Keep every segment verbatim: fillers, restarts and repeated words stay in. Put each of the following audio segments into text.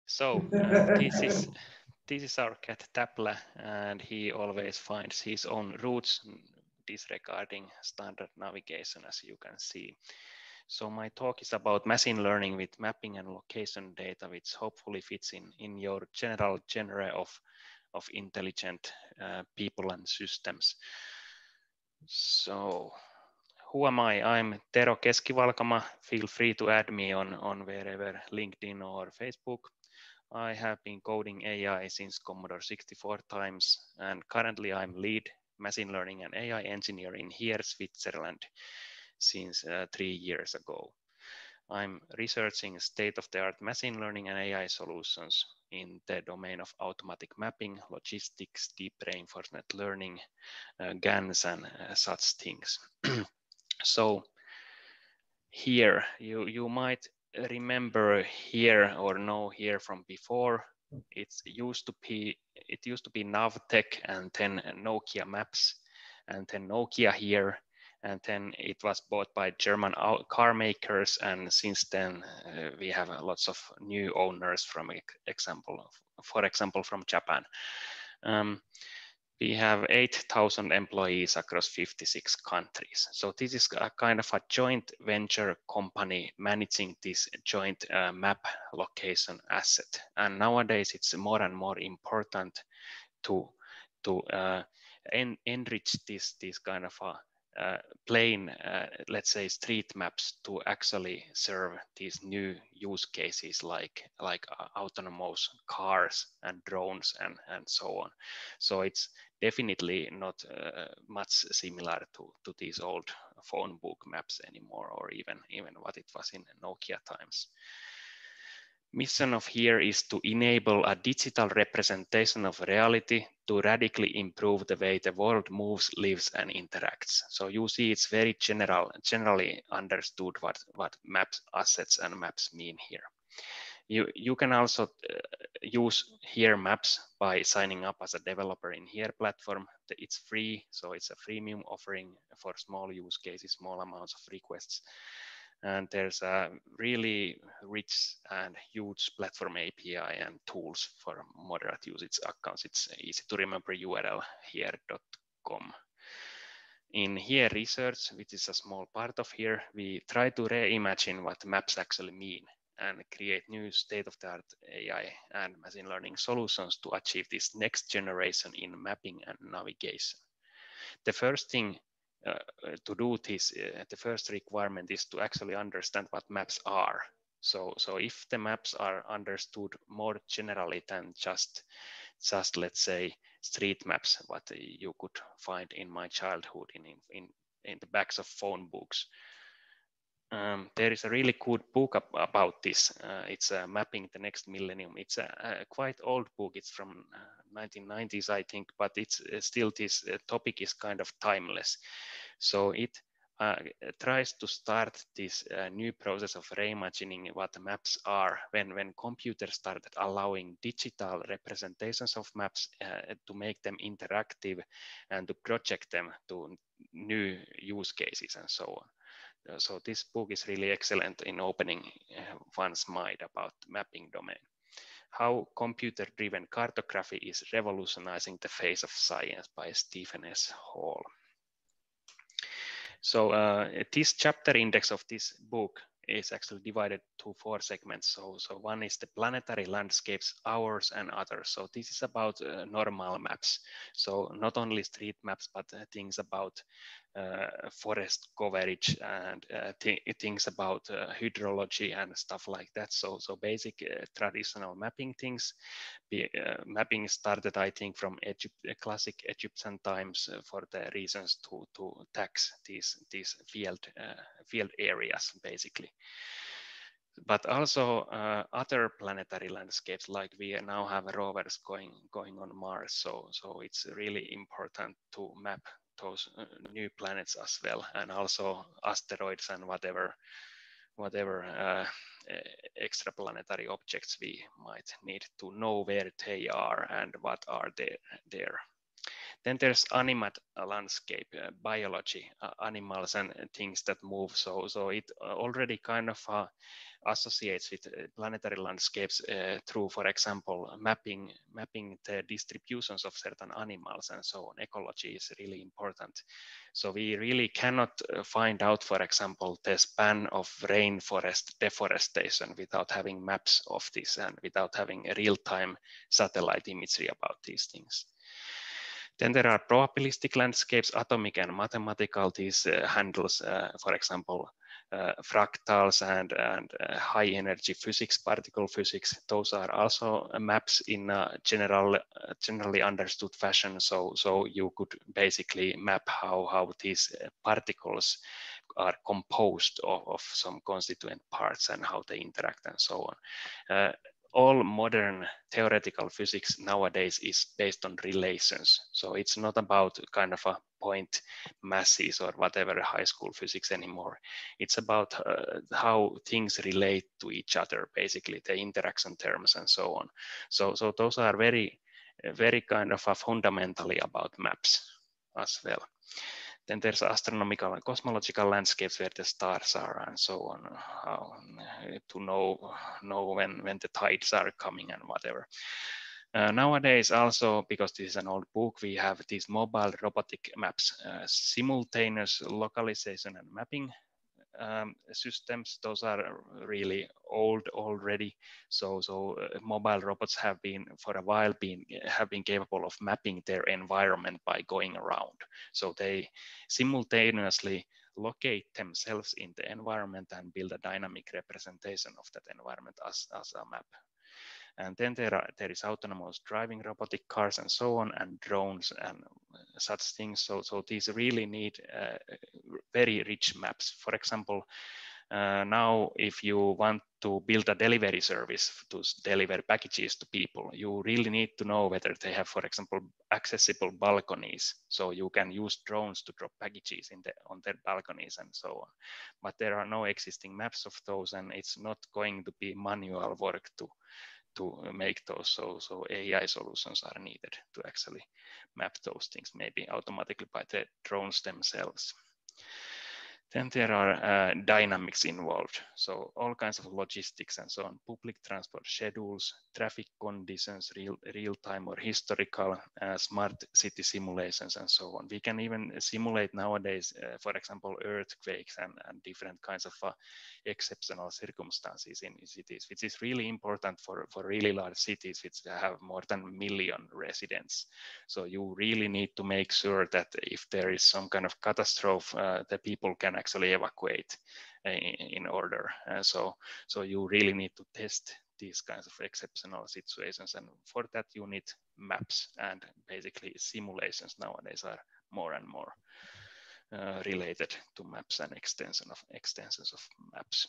So uh, this is this is our cat Täplä, and he always finds his own routes disregarding standard navigation, as you can see. So my talk is about machine learning with mapping and location data, which hopefully fits in in your general genre of of intelligent uh, people and systems. So who am I? I'm Tero Keski-Valkama. Feel free to add me on, on wherever, LinkedIn or Facebook. I have been coding A I since Commodore sixty-four times, and currently I'm lead machine learning and A I engineer in here, Switzerland, since uh, three years ago. I'm researching state-of-the-art machine learning and A I solutions in the domain of automatic mapping, logistics, deep reinforcement learning, uh, GANs, and uh, such things. So here, you, you might remember here or know here from before. It's used to be it used to be Navtech and then Nokia Maps and then Nokia here, and then it was bought by German car makers, and since then uh, we have lots of new owners from example for example from Japan. Um, we have eight thousand employees across fifty-six countries. So this is a kind of a joint venture company managing this joint uh, map location asset. And nowadays it's more and more important to, to uh, en enrich this, this kind of a uh, plain, uh, let's say, street maps to actually serve these new use cases like, like uh, autonomous cars and drones and, and so on. So it's definitely not uh, much similar to, to these old phone book maps anymore, or even, even what it was in Nokia times. Mission of here is to enable a digital representation of reality to radically improve the way the world moves, lives, and interacts. So you see it's very general, generally understood what, what maps, assets, and maps mean here. You, you can also uh, use here maps by signing up as a developer in here platform. It's free, so it's a freemium offering for small use cases, small amounts of requests. And there's a really rich and huge platform A P I and tools for moderate usage accounts. It's easy to remember U R L here dot com. In here research, which is a small part of here, we try to reimagine what maps actually mean and create new state-of-the-art A I and machine learning solutions to achieve this next generation in mapping and navigation. The first thing uh, to do this, uh, the first requirement is to actually understand what maps are. So, so if the maps are understood more generally than just, just let's say, street maps, what you could find in my childhood in, in, in the backs of phone books. Um, there is a really good book ab about this. Uh, it's uh, Mapping the Next Millennium. It's a, a quite old book. It's from uh, nineteen nineties, I think, but it's uh, still this uh, topic is kind of timeless. So it uh, tries to start this uh, new process of reimagining what maps are when, when computers started allowing digital representations of maps uh, to make them interactive and to project them to new use cases and so on. So this book is really excellent in opening one's mind about the mapping domain. How computer-driven cartography is revolutionizing the face of science by Stephen S. Hall. So uh, this chapter index of this book is actually divided to four segments. So, so one is the planetary landscapes, ours and others. So this is about uh, normal maps. So not only street maps, but uh, things about uh, forest coverage and uh, th things about uh, hydrology and stuff like that. So, so basic uh, traditional mapping things. Be, uh, mapping started, I think, from Egypt, uh, classic Egyptian times uh, for the reasons to, to tax these, these field, uh, field areas, basically. But also uh, other planetary landscapes, like we now have rovers going, going on Mars. So, so it's really important to map those uh, new planets as well, and also asteroids and whatever whatever uh, extraplanetary objects we might need to know where they are and what are there. there. Then there's animate landscape, uh, biology, uh, animals and things that move. So, so it already kind of uh, associates with planetary landscapes uh, through, for example, mapping mapping the distributions of certain animals and so on. Ecology is really important. So we really cannot find out, for example, the span of rainforest deforestation without having maps of this and without having a real-time satellite imagery about these things. Then there are probabilistic landscapes, atomic and mathematical. These uh, handles, uh, for example, uh, fractals and, and uh, high energy physics, particle physics. Those are also uh, maps in a general, uh, generally understood fashion. So, so you could basically map how, how these uh, particles are composed of, of some constituent parts and how they interact and so on. Uh, all modern theoretical physics nowadays is based on relations. So it's not about kind of a point masses or whatever high school physics anymore. It's about uh, how things relate to each other, basically the interaction terms and so on. So, so those are very, very kind of a fundamentally about maps as well. Then there's astronomical and cosmological landscapes where the stars are and so on, how to know know when when the tides are coming and whatever. Uh, nowadays also, because this is an old book, we have these mobile robotic maps, uh, simultaneous localization and mapping um, systems. Those are really old already. So, so uh, mobile robots have been for a while been have been capable of mapping their environment by going around. So they simultaneously locate themselves in the environment and build a dynamic representation of that environment as, as a map. And then there are there is autonomous driving, robotic cars, and so on, and drones and such things. So so these really need uh, very rich maps. For example, uh, now if you want to build a delivery service to deliver packages to people, you really need to know whether they have, for example, accessible balconies. So you can use drones to drop packages in the, on their balconies and so on. But there are no existing maps of those, and it's not going to be manual work to to make those. So, so A I solutions are needed to actually map those things, maybe automatically by the drones themselves. Then there are uh, dynamics involved. So all kinds of logistics and so on, public transport schedules, traffic conditions, real, real time or historical, uh, smart city simulations and so on. We can even simulate nowadays, uh, for example, earthquakes and, and different kinds of uh, exceptional circumstances in cities, which is really important for, for really large cities, which have more than a million residents. So you really need to make sure that if there is some kind of catastrophe, uh, the people can actually evacuate in, in order. Uh, so, so you really need to test these kinds of exceptional situations. And for that, you need maps, and basically simulations nowadays are more and more uh, related to maps and extension of extensions of maps.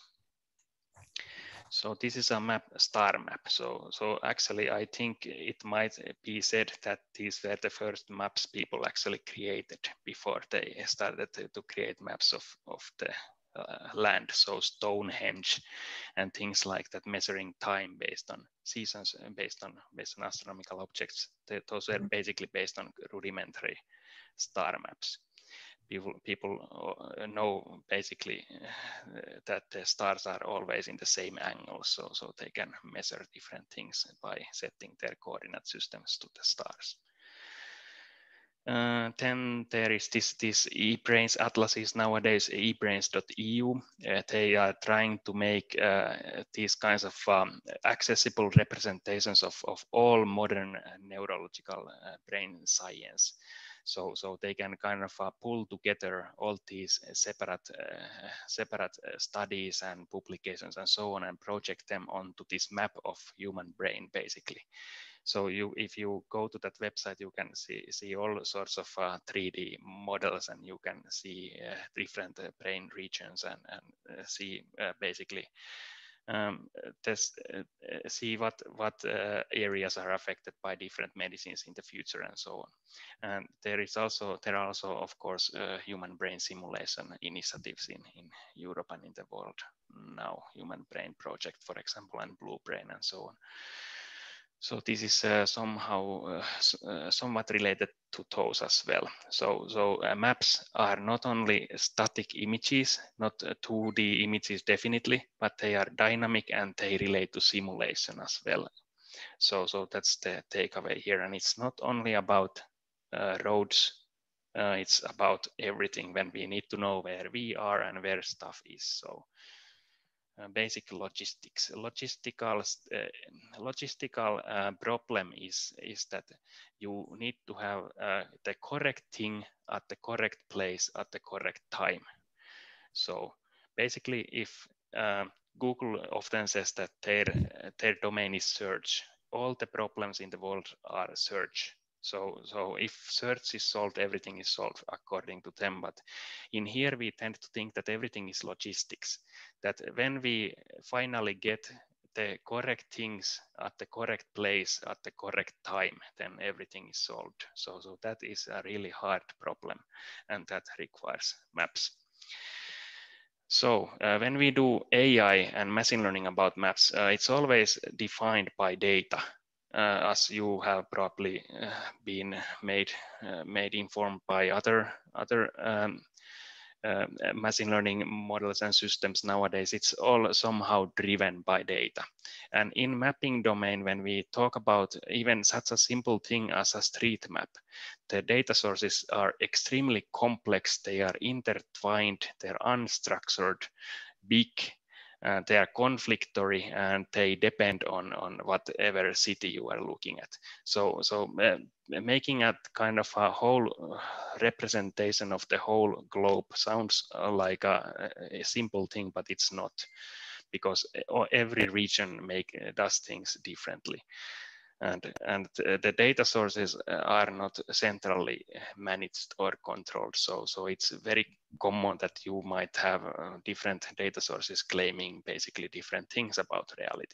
So this is a map, a star map. So, so actually, I think it might be said that these were the first maps people actually created before they started to, to create maps of, of the uh, land. So Stonehenge and things like that, measuring time based on seasons, based on based on astronomical objects. They, those were basically based on rudimentary star maps. People, people know basically that the stars are always in the same angle, so, so they can measure different things by setting their coordinate systems to the stars. Uh, then there is this, this eBrains atlases nowadays, e brains dot e u. Uh, they are trying to make uh, these kinds of um, accessible representations of, of all modern neurological uh, brain science. So, so they can kind of uh, pull together all these separate, uh, separate uh, studies and publications and so on, and project them onto this map of human brain, basically. So you, if you go to that website, you can see, see all sorts of uh, three D models, and you can see uh, different uh, brain regions and, and uh, see uh, basically um, test, uh, see what, what uh, areas are affected by different medicines in the future and so on. And there is also, there are also, of course, uh, human brain simulation initiatives in, in Europe and in the world now, Human Brain Project, for example, and Blue Brain and so on. So this is uh, somehow uh, uh, somewhat related to those as well. So, so uh, maps are not only static images, not uh, two D images definitely, but they are dynamic and they relate to simulation as well. So, so that's the takeaway here. And it's not only about uh, roads, uh, it's about everything when we need to know where we are and where stuff is. So uh, basic logistics. Logistical uh, logistical uh, problem is is that you need to have uh, the correct thing at the correct place at the correct time. So basically, if um, Google often says that their their domain is search, all the problems in the world are search. So, so if search is solved, everything is solved according to them. But in here, we tend to think that everything is logistics. That when we finally get the correct things at the correct place at the correct time, then everything is solved. So, so that is a really hard problem, and that requires maps. So uh, when we do A I and machine learning about maps, uh, it's always defined by data. Uh, as you have probably uh, been made uh, made informed by other other um, uh, machine learning models and systems nowadays, it's all somehow driven by data. And in mapping domain, when we talk about even such a simple thing as a street map, the data sources are extremely complex. They are intertwined, they're unstructured, big, uh, they are conflictory, and they depend on on whatever city you are looking at. So so uh, making a kind of a whole representation of the whole globe sounds like a, a simple thing, but it's not, because every region make does things differently. And, and the data sources are not centrally managed or controlled. So, so it's very common that you might have uh, different data sources claiming basically different things about reality.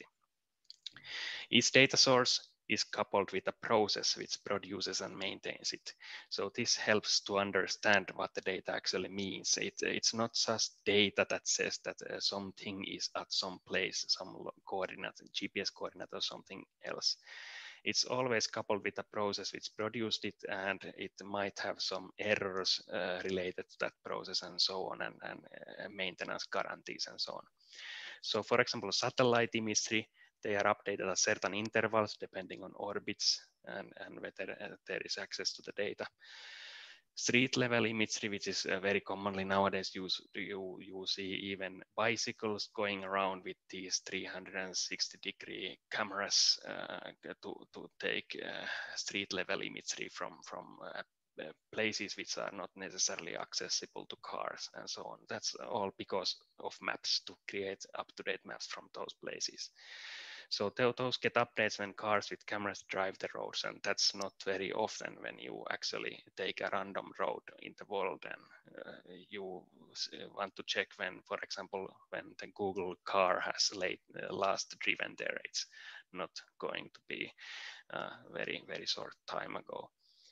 Each data source is coupled with a process which produces and maintains it. So this helps to understand what the data actually means. It, it's not just data that says that uh, something is at some place, some coordinate, G P S coordinate or something else. It's always coupled with a process which produced it, and it might have some errors uh, related to that process and so on, and, and uh, maintenance guarantees and so on. So for example, satellite imagery, they are updated at certain intervals depending on orbits and, and whether uh, there is access to the data. Street level imagery, which is uh, very commonly nowadays used, you, you see even bicycles going around with these three hundred sixty degree cameras uh, to, to take uh, street level imagery from, from uh, uh, places which are not necessarily accessible to cars and so on. That's all because of maps, to create up-to-date maps from those places. So those get updates when cars with cameras drive the roads, and that's not very often when you actually take a random road in the world and uh, you want to check when, for example, when the Google car has late, uh, last driven there. It's not going to be uh, very, very short time ago.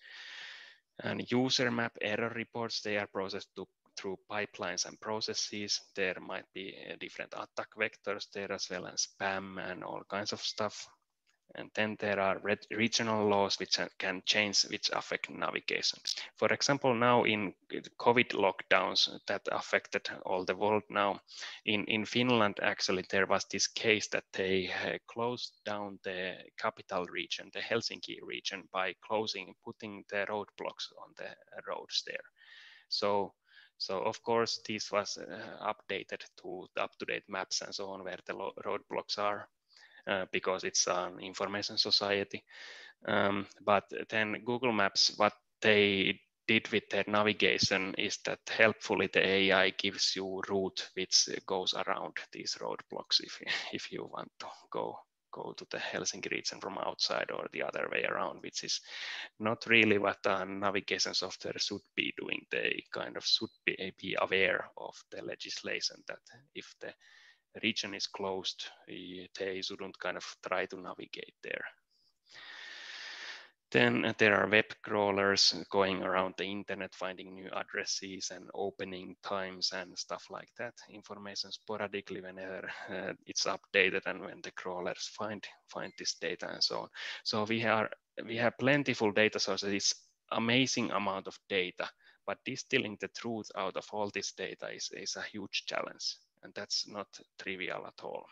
And user map error reports, they are processed to, through pipelines and processes. There might be different attack vectors there as well, and spam and all kinds of stuff. And then there are regional laws which can change, which affect navigation. For example, now in COVID lockdowns that affected all the world now, in, in Finland, actually, there was this case that they uh, closed down the capital region, the Helsinki region, by closing, putting the roadblocks on the roads there. So, so of course, this was uh, updated to up-to-date maps and so on, where the roadblocks are. Uh, because it's an information society. Um, but then Google Maps, what they did with their navigation is that helpfully the A I gives you a route which goes around these roadblocks if, if you want to go go to the Helsinki region from outside, or the other way around, which is not really what a navigation software should be doing. They kind of should be, be aware of the legislation that if the region is closed, they shouldn't kind of try to navigate there. Then there are web crawlers going around the internet, finding new addresses and opening times and stuff like that. Information sporadically whenever uh, it's updated and when the crawlers find find this data and so on. So we are we have plentiful data sources. It's amazing amount of data, but distilling the truth out of all this data is, is a huge challenge, and that's not trivial at all.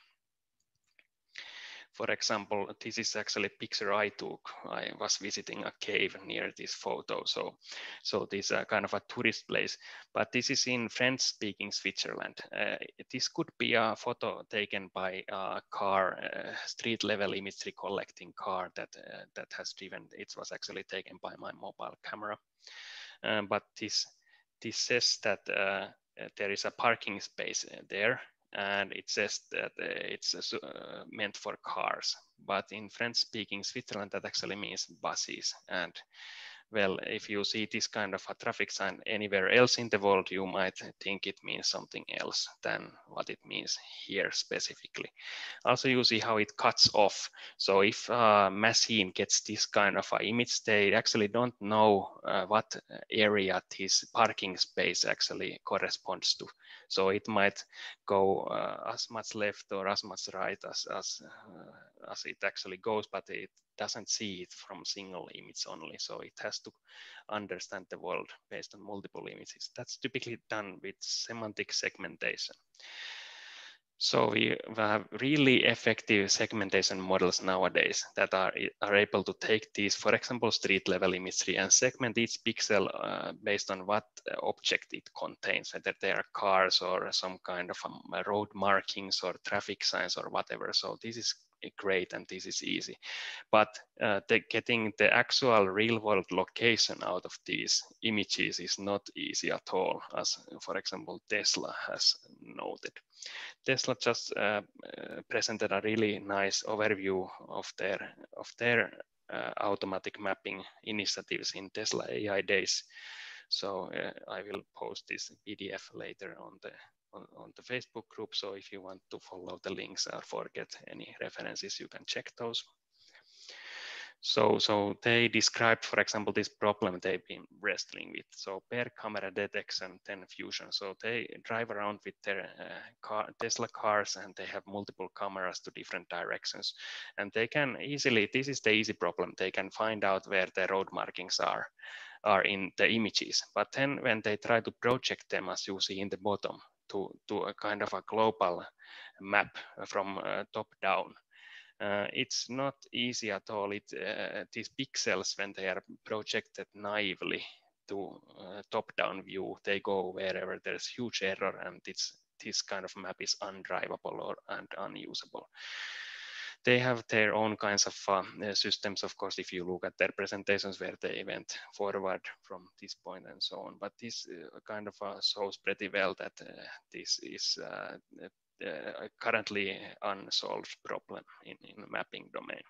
For example, this is actually a picture I took. I was visiting a cave near this photo. So, so this is a kind of a tourist place, but this is in French-speaking Switzerland. Uh, this could be a photo taken by a car, uh, street-level imagery collecting car that uh, that has driven. It was actually taken by my mobile camera. Um, but this this says that uh, there is a parking space there, and it says that uh, it's uh, meant for cars. But in French-speaking Switzerland, that actually means buses. And well, if you see this kind of a traffic sign anywhere else in the world, you might think it means something else than what it means here specifically. Also, you see how it cuts off. So if a machine gets this kind of a image, they actually don't know uh, what area this parking space actually corresponds to. So it might go uh, as much left or as much right as, as, uh, as it actually goes, but it doesn't see it from single image only. So it has to understand the world based on multiple images. That's typically done with semantic segmentation. So we have really effective segmentation models nowadays that are, are able to take these, for example, street level imagery and segment each pixel uh, based on what object it contains, whether they are cars or some kind of um, road markings or traffic signs or whatever. So this is great and this is easy. But uh, the, getting the actual real world location out of these images is not easy at all, as for example, Tesla has noted. Tesla just uh, uh, presented a really nice overview of their of their uh, automatic mapping initiatives in Tesla A I Days. So uh, I will post this P D F later on the on, on the Facebook group. So if you want to follow the links or forget any references, you can check those. So, so they described, for example, this problem they've been wrestling with. So per camera detection, then fusion. So they drive around with their uh, car, Tesla cars, and they have multiple cameras to different directions. And they can easily, this is the easy problem, they can find out where the road markings are, are in the images. But then when they try to project them, as you see in the bottom, to, to a kind of a global map from uh, top down, Uh, it's not easy at all. It, uh, these pixels, when they are projected naively to uh, top-down view, they go wherever there's huge error, and it's, this kind of map is undrivable or and unusable. They have their own kinds of uh, systems, of course, if you look at their presentations where they went forward from this point and so on. But this uh, kind of uh, shows pretty well that uh, this is uh, Uh, currently unsolved problem in, in the mapping domain.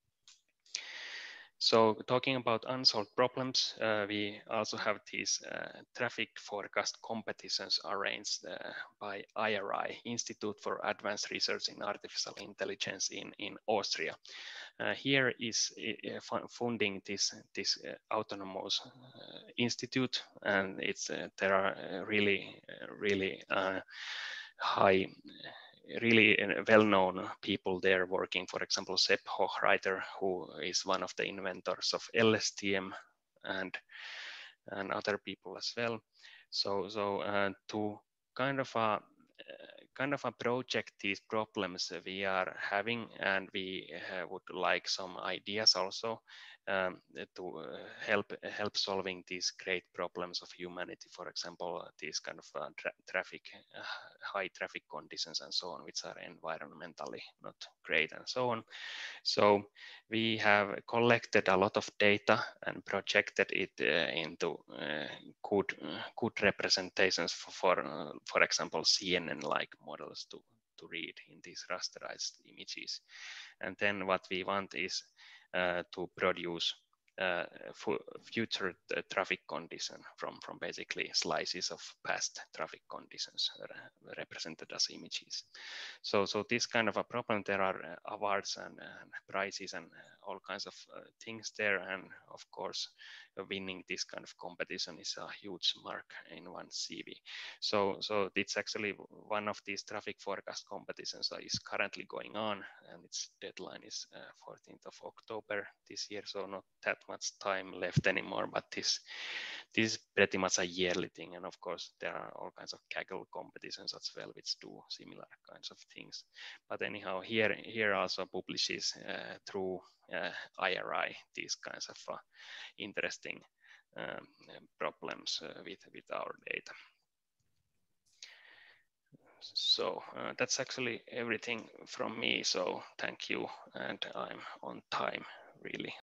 So talking about unsolved problems, uh, we also have these uh, traffic forecast competitions arranged uh, by I R I, Institute for Advanced Research in Artificial Intelligence in, in Austria. Uh, here is uh, funding this, this uh, autonomous uh, institute, and it's, uh, there are really, really uh, high really well-known people there working, for example, Sepp Hochreiter, who is one of the inventors of L S T M, and and other people as well. So so uh, to kind of a kind of a project these problems we are having, and we uh, would like some ideas also um, to uh, help help solving these great problems of humanity. For example, these kind of uh, tra traffic, uh, high traffic conditions and so on, which are environmentally not great and so on. So we have collected a lot of data and projected it uh, into uh, good uh, good representations for for, uh, for example C N N-like models to to read in these rasterized images. And then what we want is uh, to produce uh, future traffic condition from from basically slices of past traffic conditions represented as images. So so this kind of a problem, there are awards and, and prizes and all kinds of uh, things there, and of course winning this kind of competition is a huge mark in one C V. So so it's actually one of these traffic forecast competitions that is currently going on, and its deadline is uh, fourteenth of October this year, so not that much time left anymore, but this this is pretty much a yearly thing. And of course there are all kinds of Kaggle competitions as well which do similar kinds of things. But anyhow, here here also publishes uh, through uh, I R I these kinds of uh, interesting um, problems uh, with with our data. So uh, that's actually everything from me. So thank you, and I'm on time really.